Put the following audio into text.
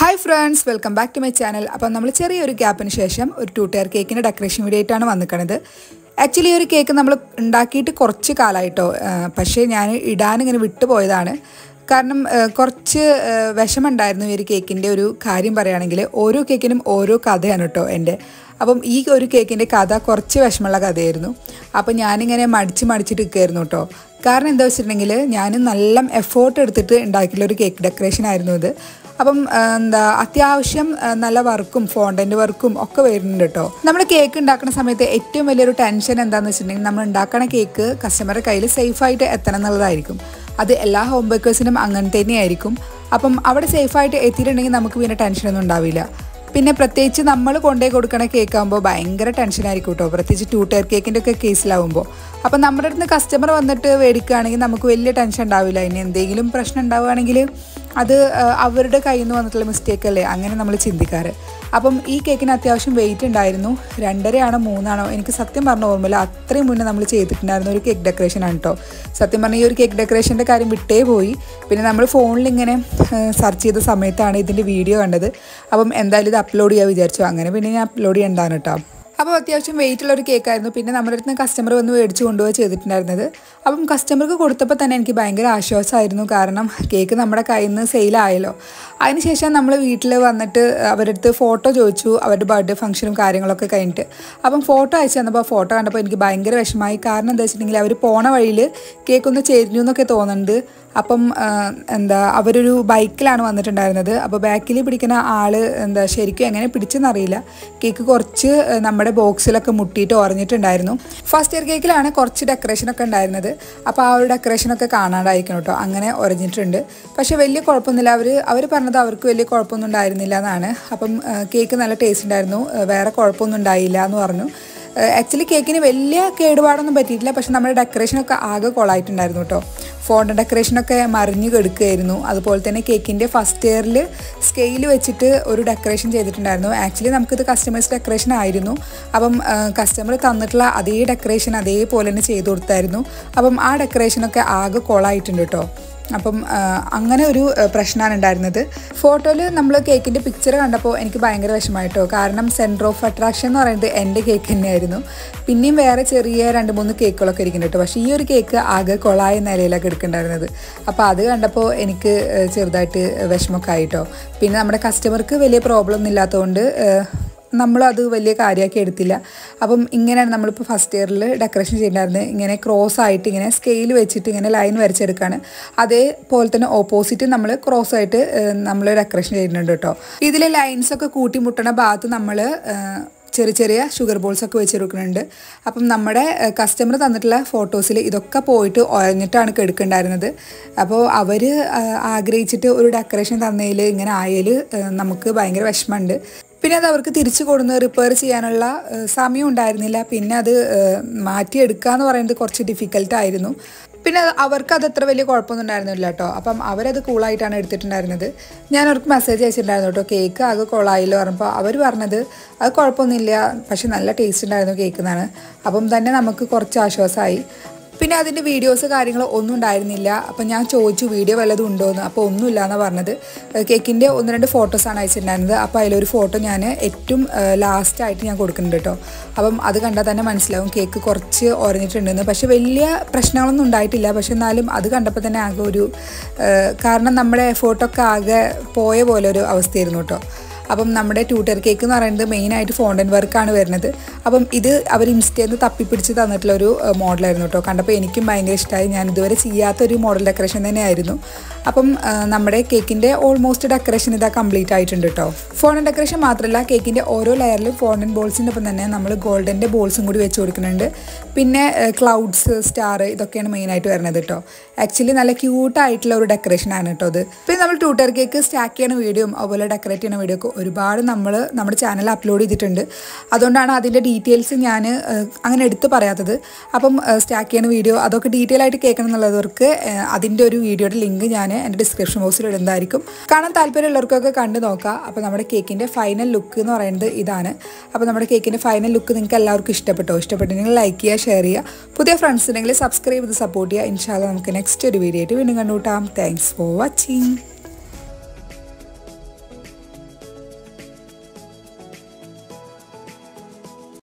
Hi friends, welcome back to my channel. അപ്പോൾ നമ്മൾ ചെറിയൊരു ഗ്യാപ്പിന് ശേഷം ഒരു 2 ടയർ കേക്കിന്റെ ഡെക്കറേഷൻ വീഡിയോ ആയിട്ടാണ് വന്നിരിക്കുന്നത്. ആക്ച്വലി ഒരു കേക്ക് നമ്മൾ ഉണ്ടാക്കിയിട്ട് കുറച്ച് കാലമായിട്ടോ, പക്ഷേ ഞാൻ ഇടാൻ ഇങ്ങനെ വിട്ടുപോയതാണ്. കാരണം കുറച്ച് വിഷമമുണ്ടായിരുന്നു ഈ ഒരു കേക്കിന്റെ ഒരു കാര്യം പറയുകയാണെങ്കിൽ. ഓരോ കേക്കിനും ഓരോ കഥയാണ് കേട്ടോ എൻ്റെ. അപ്പം ഈ ഒരു കേക്കിന്റെ കഥ കുറച്ച് വിഷമമുള്ള കഥയായിരുന്നു. അപ്പോൾ ഞാനിങ്ങനെ മടിച്ചിട്ട് നിൽക്കുകയായിരുന്നു കേട്ടോ. കാരണം എന്താ വെച്ചിട്ടുണ്ടെങ്കിൽ ഞാൻ നല്ല എഫേർട്ട് എടുത്തിട്ട് ഉണ്ടാക്കിയുള്ള ഒരു കേക്ക് ഡെക്കറേഷൻ ആയിരുന്നു ഇത്. അപ്പം അത്യാവശ്യം നല്ല വർക്കും ഫോണ്ടൻ്റ് വർക്കും ഒക്കെ വരുന്നുണ്ട് കേട്ടോ. നമ്മൾ കേക്ക് ഉണ്ടാക്കുന്ന സമയത്ത് ഏറ്റവും വലിയൊരു ടെൻഷൻ എന്താണെന്ന് വെച്ചിട്ടുണ്ടെങ്കിൽ നമ്മൾ ഉണ്ടാക്കുന്ന കേക്ക് കസ്റ്റമറുടെ കയ്യിൽ സേഫായിട്ട് എത്തണം എന്നുള്ളതായിരിക്കും. അത് എല്ലാ ഹോം ബേക്കേഴ്സിനും അങ്ങനെ തന്നെയായിരിക്കും. അപ്പം അവിടെ സേഫായിട്ട് എത്തിയിട്ടുണ്ടെങ്കിൽ നമുക്ക് പിന്നെ ടെൻഷനൊന്നും ഉണ്ടാവില്ല. പിന്നെ പ്രത്യേകിച്ച് നമ്മൾ കൊണ്ടുപോയി കൊടുക്കണ കേക്കാകുമ്പോൾ ഭയങ്കര ടെൻഷനായിരിക്കും കേട്ടോ, പ്രത്യേകിച്ച് 2 ടയർ കേക്കിൻ്റെ ഒക്കെ കേസിലാവുമ്പോൾ. അപ്പം നമ്മുടെ അടുത്ത് കസ്റ്റമർ വന്നിട്ട് മേടിക്കുകയാണെങ്കിൽ നമുക്ക് വലിയ ടെൻഷൻ ഉണ്ടാവില്ല. ഇനി എന്തെങ്കിലും പ്രശ്നം ഉണ്ടാവുകയാണെങ്കിൽ അത് അവരുടെ കയ്യിൽ നിന്ന് വന്നിട്ടുള്ള മിസ്റ്റേക്ക് അല്ലേ, അങ്ങനെ നമ്മൾ ചിന്തിക്കാറ്. അപ്പം ഈ കേക്കിന് അത്യാവശ്യം വെയിറ്റ് ഉണ്ടായിരുന്നു. 2.5 3 എനിക്ക് സത്യം പറഞ്ഞ ഓർമ്മയില്ല. അത്രയും മുന്നേ നമ്മൾ ചെയ്തിട്ടുണ്ടായിരുന്ന ഒരു കേക്ക് ഡെക്കറേഷൻ ആണ് കേട്ടോ. സത്യം പറഞ്ഞാൽ ഈ ഒരു കേക്ക് ഡെക്കറേഷൻ്റെ കാര്യം വിട്ടേ പോയി. പിന്നെ നമ്മൾ ഫോണിൽ ഇങ്ങനെ സെർച്ച് ചെയ്ത സമയത്താണ് ഇതിൻ്റെ വീഡിയോ കണ്ടത്. അപ്പം എന്തായാലും ഇത് അപ്ലോഡ് ചെയ്യാൻ വിചാരിച്ചു. അങ്ങനെ പിന്നെ ഞാൻ അപ്ലോഡ് ചെയ്യേണ്ടതാണ് കേട്ടോ. അപ്പോൾ അത്യാവശ്യം വെയിറ്റുള്ള ഒരു കേക്കായിരുന്നു. പിന്നെ നമ്മുടെ അടുത്ത് കസ്റ്റമർ വന്ന് മേടിച്ച് കൊണ്ടുപോയി ചെയ്തിട്ടുണ്ടായിരുന്നത്. അപ്പം കസ്റ്റമർക്ക് കൊടുത്തപ്പോൾ തന്നെ എനിക്ക് ഭയങ്കര ആശ്വാസമായിരുന്നു. കാരണം കേക്ക് നമ്മുടെ കയ്യിൽ നിന്ന് സെയിലായല്ലോ. അതിനുശേഷം നമ്മൾ വീട്ടിൽ വന്നിട്ട് അവരുടെ അടുത്ത് ഫോട്ടോ ചോദിച്ചു, അവരുടെ ബർത്ത്ഡേ ഫംഗ്ഷനും കാര്യങ്ങളൊക്കെ കഴിഞ്ഞിട്ട്. അപ്പം ഫോട്ടോ അയച്ചു തന്നപ്പോൾ ഫോട്ടോ കണ്ടപ്പോൾ എനിക്ക് ഭയങ്കര വിഷമമായി. കാരണം എന്താ വെച്ചിട്ടുണ്ടെങ്കിൽ അവർ പോണ വഴിയിൽ കേക്കൊന്ന് ചെരിഞ്ഞു എന്നൊക്കെ തോന്നുന്നുണ്ട്. അപ്പം അവരൊരു ബൈക്കിലാണ് വന്നിട്ടുണ്ടായിരുന്നത്. അപ്പോൾ ബാക്കിൽ പിടിക്കുന്ന ആൾ ശരിക്കും എങ്ങനെ പിടിച്ചെന്നറിയില്ല. കേക്ക് കുറച്ച് നമ്മുടെ ബോക്സിലൊക്കെ മുട്ടിയിട്ട് ഉറഞ്ഞിട്ടുണ്ടായിരുന്നു. ഫസ്റ്റ് ഇയർ കേക്കിലാണ് കുറച്ച് ഡെക്കറേഷനൊക്കെ ഉണ്ടായിരുന്നത്. അപ്പോൾ ആ ഒരു ഡെക്കറേഷനൊക്കെ കാണാണ്ടായിരിക്കണം കേട്ടോ, അങ്ങനെ ഉറഞ്ഞിട്ടുണ്ട്. പക്ഷേ വലിയ കുഴപ്പമൊന്നുമില്ല. അവർ പറഞ്ഞത് അവർക്ക് വലിയ കുഴപ്പമൊന്നും ഉണ്ടായിരുന്നില്ല എന്നാണ്. അപ്പം കേക്ക് നല്ല ടേസ്റ്റ് ഉണ്ടായിരുന്നു, വേറെ കുഴപ്പമൊന്നും ഉണ്ടായില്ല എന്ന് പറഞ്ഞു. ആക്ച്വലി കേക്കിന് വലിയ കേടുപാടൊന്നും പറ്റിയിട്ടില്ല. പക്ഷെ നമ്മുടെ ഡെക്കറേഷനൊക്കെ ആകെ കൊളായിട്ടുണ്ടായിരുന്നു കേട്ടോ. ഫോണ്ട് ഡെക്കറേഷനൊക്കെ മറിഞ്ഞ് കെടുക്കുകയായിരുന്നു. അതുപോലെ തന്നെ കേക്കിൻ്റെ ഫസ്റ്റ് ഇയറിൽ സ്കെയിൽ വെച്ചിട്ട് ഒരു ഡെക്കറേഷൻ ചെയ്തിട്ടുണ്ടായിരുന്നു. ആക്ച്വലി നമുക്കിത് കസ്റ്റമേഴ്സ് ഡെക്കറേഷൻ ആയിരുന്നു. അപ്പം കസ്റ്റമർ തന്നിട്ടുള്ള അതേ ഡെക്കറേഷൻ അതേപോലെ തന്നെ ചെയ്ത് കൊടുത്തായിരുന്നു. അപ്പം ആ ഡെക്കറേഷനൊക്കെ ആകെ കൊളായിട്ടുണ്ട് കേട്ടോ. അപ്പം അങ്ങനെ ഒരു പ്രശ്നമാണ് ഉണ്ടായിരുന്നത്. ഫോട്ടോയിൽ നമ്മൾ കേക്കിൻ്റെ പിക്ചർ കണ്ടപ്പോൾ എനിക്ക് ഭയങ്കര വിഷമമായിട്ടോ. കാരണം സെൻറ്റർ ഓഫ് അട്രാക്ഷൻ എന്ന് പറയുന്നത് എൻ്റെ കേക്ക് തന്നെയായിരുന്നു. പിന്നെയും വേറെ ചെറിയ 2-3 കേക്കുകളൊക്കെ ഇരിക്കുന്നുണ്ട് കേട്ടോ. പക്ഷേ ഈ ഒരു കേക്ക് ആകെ കൊളായ നിലയിലൊക്കെ എടുക്കുന്നുണ്ടായിരുന്നത്. അപ്പോൾ അത് കണ്ടപ്പോൾ എനിക്ക് ചെറുതായിട്ട് വിഷമമൊക്കെ ആയിട്ടോ. പിന്നെ നമ്മുടെ കസ്റ്റമർക്ക് വലിയ പ്രോബ്ലം ഒന്നും ഇല്ലാത്തതുകൊണ്ട് നമ്മളത് വലിയ കാര്യമാക്കി എടുത്തില്ല. അപ്പം ഇങ്ങനെയാണ് നമ്മളിപ്പോൾ ഫസ്റ്റ് ഇയറിൽ ഡെക്കറേഷൻ ചെയ്തിട്ടുണ്ടായിരുന്നത്. ഇങ്ങനെ ക്രോസ് ആയിട്ട് ഇങ്ങനെ സ്കെയിൽ വെച്ചിട്ട് ഇങ്ങനെ ലൈൻ വരച്ചെടുക്കുകയാണ്. അതേപോലെ തന്നെ ഓപ്പോസിറ്റ് നമ്മൾ ക്രോസ് ആയിട്ട് നമ്മൾ ഡെക്കറേഷൻ ചെയ്യുന്നുണ്ട് കേട്ടോ. ഇതിലെ ലൈൻസൊക്കെ കൂട്ടിമുട്ടണ ഭാഗത്ത് നമ്മൾ ചെറിയ ഷുഗർ ബോൾസൊക്കെ വെച്ച് കൊടുക്കുന്നുണ്ട്. അപ്പം നമ്മുടെ കസ്റ്റമർ തന്നിട്ടുള്ള ഫോട്ടോസിൽ ഇതൊക്കെ പോയിട്ട് ഉറഞ്ഞിട്ടാണ് എടുക്കുന്നുണ്ടായിരുന്നത്. അപ്പോൾ അവർ ആഗ്രഹിച്ചിട്ട് ഒരു ഡെക്കറേഷൻ തന്നതിൽ ഇങ്ങനെ ആയാൽ നമുക്ക് ഭയങ്കര വിഷമമുണ്ട്. പിന്നെ അത് അവർക്ക് തിരിച്ചു കൊടുന്ന് റിപ്പയർ ചെയ്യാനുള്ള സമയം ഉണ്ടായിരുന്നില്ല. പിന്നെ അത് മാറ്റിയെടുക്കുക എന്ന് പറയുന്നത് കുറച്ച് ഡിഫിക്കൽട്ടായിരുന്നു. പിന്നെ അവർക്ക് അത് അത്ര വലിയ കുഴപ്പമൊന്നും ഉണ്ടായിരുന്നില്ല കേട്ടോ. അപ്പം അവരത് കൂളായിട്ടാണ് എടുത്തിട്ടുണ്ടായിരുന്നത്. ഞാൻ അവർക്ക് മെസ്സേജ് അയച്ചിട്ടുണ്ടായിരുന്നു കേട്ടോ, കേക്ക് ആകെ കൊളായില്ലോ പറഞ്ഞപ്പോൾ. അവർ പറഞ്ഞത് അത് കുഴപ്പമൊന്നുമില്ല, പക്ഷെ നല്ല ടേസ്റ്റ് ഉണ്ടായിരുന്നു കേക്ക് എന്നാണ്. അപ്പം തന്നെ നമുക്ക് കുറച്ച് ആശ്വാസമായി. പിന്നെ അതിൻ്റെ വീഡിയോസ് കാര്യങ്ങൾ ഒന്നും ഉണ്ടായിരുന്നില്ല. അപ്പം ഞാൻ ചോദിച്ചു വീഡിയോ വല്ലതും ഉണ്ടോയെന്ന്. അപ്പോൾ ഒന്നുമില്ല എന്നാണ് പറഞ്ഞത്. കേക്കിൻ്റെ 1-2 ഫോട്ടോസാണ് അയച്ചിട്ടുണ്ടായിരുന്നത്. അപ്പോൾ അതിലൊരു ഫോട്ടോ ഞാൻ ഏറ്റവും ലാസ്റ്റായിട്ട് ഞാൻ കൊടുക്കുന്നുണ്ട് കേട്ടോ. അപ്പം അത് കണ്ടാൽ തന്നെ മനസ്സിലാവും കേക്ക് കുറച്ച് ഉറഞ്ഞിട്ടുണ്ടെന്ന്. പക്ഷേ വലിയ പ്രശ്നങ്ങളൊന്നും ഉണ്ടായിട്ടില്ല. പക്ഷെ എന്നാലും അത് കണ്ടപ്പോൾ തന്നെ ആകെ ഒരു കാരണം നമ്മുടെ എഫേർട്ടൊക്കെ ആകെ പോയ പോലെ ഒരു അവസ്ഥയായിരുന്നു കേട്ടോ. അപ്പം നമ്മുടെ 2 ടയർ കേക്ക് എന്ന് പറയുന്നത് മെയിനായിട്ട് ഫോണ്ടൻ്റ് വർക്കാണ് വരുന്നത്. അപ്പം ഇത് അവർ ഇൻസ്റ്റയിൽ നിന്ന് തപ്പിപ്പിടിച്ച് തന്നിട്ടുള്ളൊരു മോഡലായിരുന്നു കേട്ടോ. കണ്ടപ്പോൾ എനിക്കും ഭയങ്കര ഇഷ്ടമായി. ഞാൻ ഇതുവരെ ചെയ്യാത്തൊരു മോഡൽ ഡെക്കറേഷൻ തന്നെയായിരുന്നു. അപ്പം നമ്മുടെ കേക്കിൻ്റെ ഓൾമോസ്റ്റ് ഡെക്കറേഷൻ ഇതാ കംപ്ലീറ്റ് ആയിട്ടുണ്ട് കേട്ടോ. ഫോണ്ടൻ്റ് ഡെക്കറേഷൻ മാത്രമല്ല, കേക്കിൻ്റെ ഓരോ ലെയറിലും ഫോണ്ടൻ്റ് ബോൾസിൻ്റെ ഒപ്പം തന്നെ നമ്മൾ ഗോൾഡൻ്റെ ബോൾസും കൂടി വെച്ച് കൊടുക്കുന്നുണ്ട്. പിന്നെ ക്ലൗഡ്സ്, സ്റ്റാർ, ഇതൊക്കെയാണ് മെയിനായിട്ട് വരുന്നത് കേട്ടോ. ആക്ച്വലി നല്ല ക്യൂട്ടായിട്ടുള്ള ഒരു ഡെക്കറേഷനാണ് കേട്ടോ ഇത്. പിന്നെ നമ്മൾ 2 ടയർ കേക്ക് സ്റ്റാക്ക് ചെയ്യുന്ന വീഡിയോയും അതുപോലെ ഡെക്കറേറ്റ് ചെയ്യുന്ന വീഡിയോ ഒക്കെ ഒരുപാട് നമ്മൾ നമ്മുടെ ചാനലിൽ അപ്ലോഡ് ചെയ്തിട്ടുണ്ട്. അതുകൊണ്ടാണ് അതിൻ്റെ ഡീറ്റെയിൽസ് ഞാൻ അങ്ങനെ എടുത്ത് പറയാത്തത്. അപ്പം സ്റ്റാക്ക് ചെയ്യുന്ന വീഡിയോ അതൊക്കെ ഡീറ്റെയിൽ ആയിട്ട് കേൾക്കണം എന്നുള്ളവർക്ക് അതിൻ്റെ ഒരു വീഡിയോയുടെ ലിങ്ക് ഞാൻ എൻ്റെ ഡിസ്ക്രിപ്ഷൻ ബോക്സിൽ ഇടുന്നതായിരിക്കും. കാണാൻ താല്പര്യമുള്ളവർക്കൊക്കെ കണ്ടു നോക്കാം. അപ്പോൾ നമ്മുടെ കേക്കിൻ്റെ ഫൈനൽ ലുക്ക് എന്ന് പറയുന്നത് ഇതാണ്. അപ്പോൾ നമ്മുടെ കേക്കിൻ്റെ ഫൈനൽ ലുക്ക് നിങ്ങൾക്ക് എല്ലാവർക്കും ഇഷ്ടപ്പെട്ടെങ്കിൽ ലൈക്ക് ചെയ്യുക, ഷെയർ ചെയ്യുക. പുതിയ ഫ്രണ്ട്സ് ഉണ്ടെങ്കിൽ സബ്സ്ക്രൈബ് ചെയ്ത് സപ്പോർട്ട് ചെയ്യുക. ഇൻഷാ അല്ലാഹ് നമുക്ക് നെക്സ്റ്റ് ഒരു വീഡിയോ ആയിട്ട് വീണ്ടും കണ്ടുമുട്ടാം. Thanks for watching.